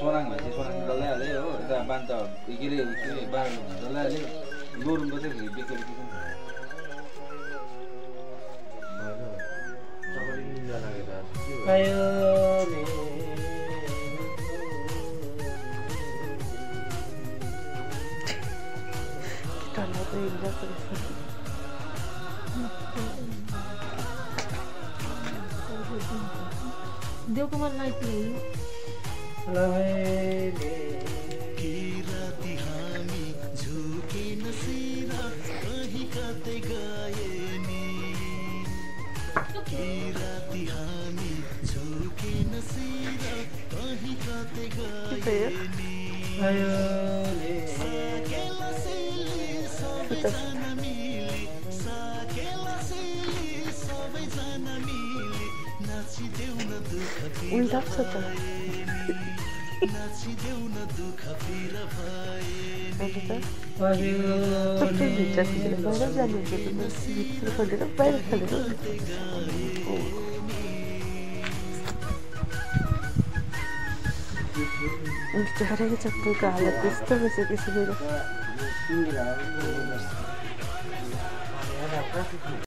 सोराङ भएपछि सोराङ डल्लै हाल्यो हो यता बान्त के अरे बाह्र डल्लै हाल्यो लोरुङको चाहिँ फेरि बेकेर के देवकुमार लाइट उल्टा छ त बिचाराको चप्पलको हालत त्यस्तो भइसकेपछि मेरो